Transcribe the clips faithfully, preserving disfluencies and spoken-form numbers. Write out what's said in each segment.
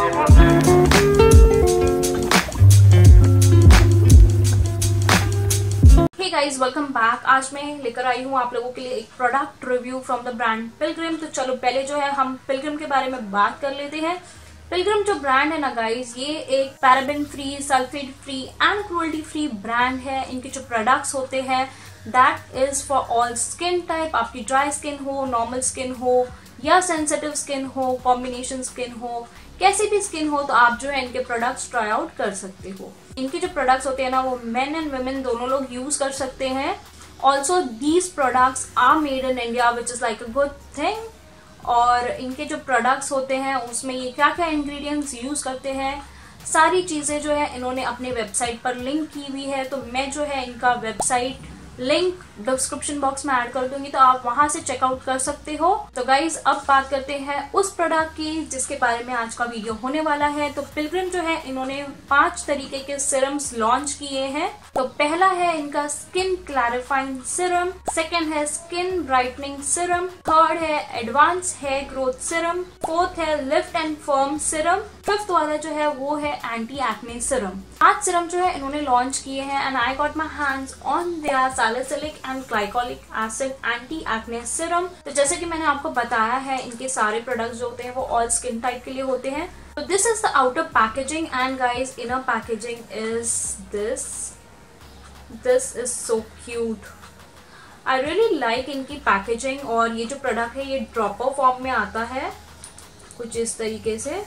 Guys welcome back. आज मैं लेकर आई हूँ आप लोगों के लिए एक product review from the brand Pilgrim. तो चलो पहले जो है हम पिलग्रिम के बारे में बात कर लेते हैं। पिलग्रिम जो ब्रांड है ना गाइज, ये एक paraben free, sulphate free and cruelty free brand है। इनके जो प्रोडक्ट्स होते हैं that is for all skin type. आपकी ड्राई स्किन हो, नॉर्मल स्किन हो या सेंसिटिव स्किन हो, कॉम्बिनेशन स्किन हो, कैसी भी स्किन हो, तो आप जो है इनके प्रोडक्ट्स ट्राई आउट कर सकते हो। इनके जो प्रोडक्ट्स होते हैं ना वो मेन एंड वुमेन दोनों लोग यूज कर सकते हैं। Also these products are made in India which is like a good thing. और इनके जो प्रोडक्ट्स होते हैं उसमें ये क्या क्या इंग्रेडिएंट्स यूज करते हैं, सारी चीजें जो है इन्होंने अपने वेबसाइट पर लिंक की हुई है। तो मैं जो है इनका वेबसाइट लिंक डिस्क्रिप्शन बॉक्स में ऐड कर दूंगी, तो आप वहां से चेकआउट कर सकते हो। तो गाइज अब बात करते हैं उस प्रोडक्ट की जिसके बारे में आज का वीडियो होने वाला है। तो पिलग्रिम जो है इन्होंने पांच तरीके के सिरम्स लॉन्च किए हैं। तो पहला है इनका स्किन क्लैरिफाइंग सिरम, सेकेंड है स्किन ब्राइटनिंग सिरम, थर्ड है advance hair growth serum, fourth है lift and firm serum, fifth वाला जो है वो है एंटी एक्ने सिरम। पांच सिरम जो है इन्होंने लॉन्च किए हैं and I got my hands on their salicylic and glycolic acid anti acne serum. तो जैसे कि मैंने आपको बताया है इनके सारे प्रोडक्ट्स जो होते हैं वो ऑल स्किन टाइप के लिए होते हैं। तो this is the outer packaging and guys inner packaging is this this is so cute. I really like इनकी पैकेजिंग। और ये जो प्रोडक्ट है ये ड्रॉपर फॉर्म में आता है कुछ इस तरीके से।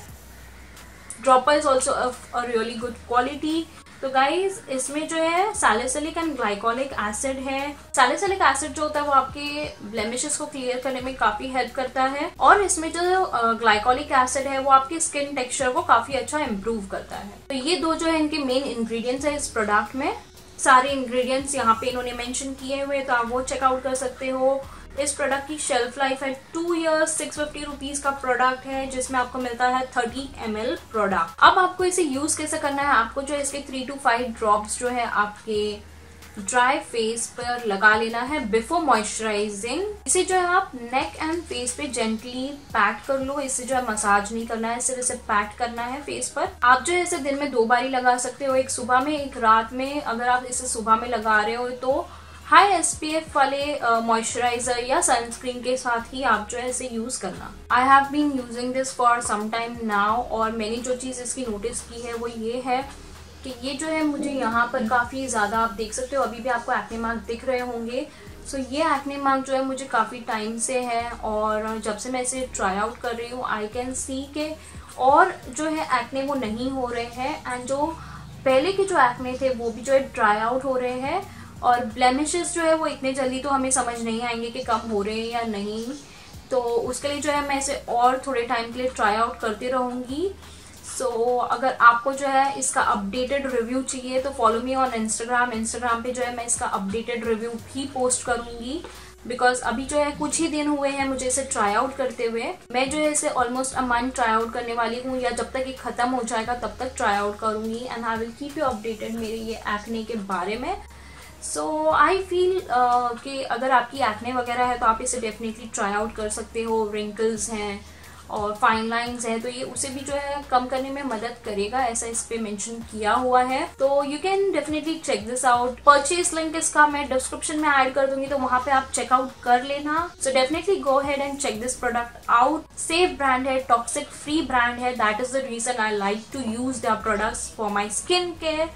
Dropper is also a really good quality. तो गाइज इसमें जो है सैलिसिलिक एंड ग्लाइकोलिक एसिड है। सैलिसिलिक एसिड जो होता है वो आपके ब्लेमिशेस को क्लियर करने में काफी हेल्प करता है, और इसमें जो ग्लाइकोलिक एसिड है वो आपके स्किन टेक्सचर को काफी अच्छा इम्प्रूव करता है। तो ये दो जो है इनके मेन इंग्रेडिएंट्स है इस प्रोडक्ट में। सारे इंग्रेडिएंट्स यहाँ पे इन्होंने मेंशन किए हुए, तो आप वो चेकआउट कर सकते हो। इस प्रोडक्ट की शेल्फ लाइफ है two years. Six fifty rupees का प्रोडक्ट है जिसमें आपको मिलता है थर्टी एम एल प्रोडक्ट। अब आपको इसे यूज कैसे करना है, आपको जो है इसके थ्री टू फाइव ड्रॉप्स जो है आपके ड्राई फेस पर लगा लेना है बिफोर मॉइस्चराइजिंग। इसे जो है आप नेक एंड फेस पे जेंटली पैट कर लो। इसे जो है मसाज नहीं करना है, सिर्फ इसे पैट करना है फेस पर। आप जो है इसे दिन में दो बार ही लगा सकते हो, एक सुबह में एक रात में। अगर आप इसे सुबह में लगा रहे हो तो हाई एस पी एफ वाले मॉइस्चराइजर या सनस्क्रीन के साथ ही आप जो है इसे यूज करना। I have been using this for some time now, और मैंने जो चीज इसकी नोटिस की है वो ये है कि ये जो है मुझे यहाँ पर काफी ज्यादा, आप देख सकते हो अभी भी आपको एक्ने मार्क दिख रहे होंगे। सो so, ये एक्ने मार्क जो है मुझे काफी टाइम से है, और जब से मैं इसे ट्राई आउट कर रही हूँ आई कैन सी के और जो है एक्ने वो नहीं हो रहे हैं, एंड जो पहले के जो एक्ने थे वो भी जो है ड्राई आउट हो रहे हैं। और ब्लेमिशेस जो है वो इतने जल्दी तो हमें समझ नहीं आएंगे कि कम हो रहे हैं या नहीं। तो उसके लिए जो है मैं इसे और थोड़े टाइम के लिए ट्राई आउट करती रहूँगी। सो so, अगर आपको जो है इसका अपडेटेड रिव्यू चाहिए तो follow me on Instagram. Instagram पे जो है मैं इसका अपडेटेड रिव्यू भी पोस्ट करूँगी, बिकॉज अभी जो है कुछ ही दिन हुए हैं मुझे इसे ट्राई आउट करते हुए। मैं जो है इसे almost a month try out करने वाली हूँ, या जब तक ये खत्म हो जाएगा तब तक ट्राई आउट करूँगी, and I will keep you updated मेरे ये एक्ने के बारे में। सो आई फील कि अगर आपकी एक्ने वगैरह है तो आप इसे डेफिनेटली ट्राई आउट कर सकते हो। रिंकल्स हैं और फाइन लाइंस हैं तो ये उसे भी जो है कम करने में मदद करेगा, ऐसा इस पे मेंशन किया हुआ है। तो you can definitely check this out. Purchase link इसका मैं डिस्क्रिप्शन में ऐड कर दूंगी, तो वहां पे आप चेकआउट कर लेना। So definitely go ahead and check this product out. Safe brand है, टॉक्सिक फ्री ब्रांड है, that is the reason I like to use their products for my skin care.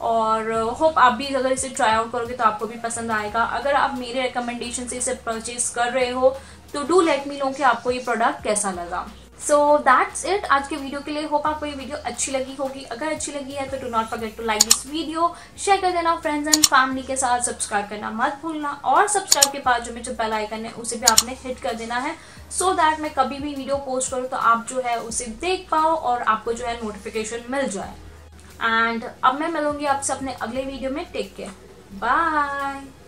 और होप आप भी अगर इसे ट्राई आउट करोगे तो आपको भी पसंद आएगा। अगर आप मेरे रिकमेंडेशन से इसे परचेज कर रहे हो तो डू लेट मी नो कि आपको ये प्रोडक्ट कैसा लगा। सो दैट्स इट आज के वीडियो के लिए। होप आपको ये वीडियो अच्छी लगी होगी। अगर अच्छी लगी है तो do not forget to like this video, share कर देना फ्रेंड्स एंड फैमिली के साथ, सब्सक्राइब करना मत भूलना, और सब्सक्राइब के बाद जो जो बेल आइकन है उसे भी आपने हिट कर देना है, सो दैट मैं कभी भी वीडियो पोस्ट करूँ तो आप जो है उसे देख पाओ और आपको जो है नोटिफिकेशन मिल जाए। एंड अब मैं मिलूंगी आपसे अपने अगले वीडियो में। Take care, bye.